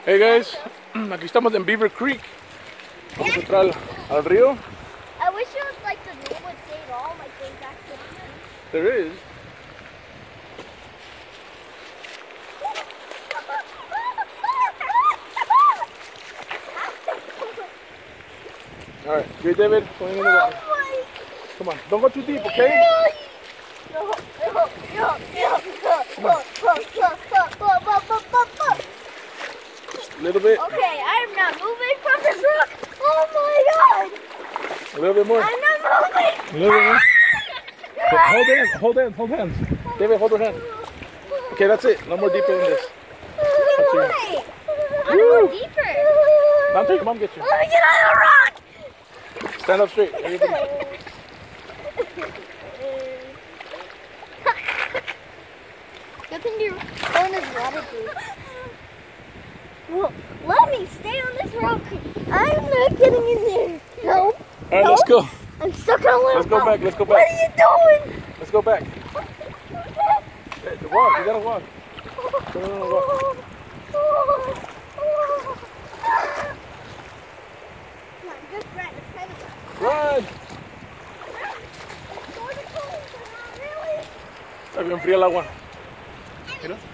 Hey guys, aquí estamos en Beaver Creek. Vamos a entrar al río. I wish it was like the name would say it all, like going back to the There is. Alright, here David, going in the water. Come on, don't go too deep, okay? A little bit. Okay, I'm not moving from this rock. Oh my god! A little bit more. I'm not moving. A little bit more. Hold hands, hold hands, hold hands. David, hold her hand. Okay, that's it. No more deeper than this. Wait, I'm going deeper. Now until your mom gets you. Let me get out of the rock. Stand up straight. Everybody. Good thing your phone is waterproof. Well, let me stay on this rock. I'm not getting in there. No. All right, let's go. I'm stuck on one. Let's go back. Let's go back. What are you doing? Let's go back. Hey, walk. You gotta walk. No, walk. Good friend. It's kind of Run. it's sort of cold, but not really. Está bien fría el agua. Mira.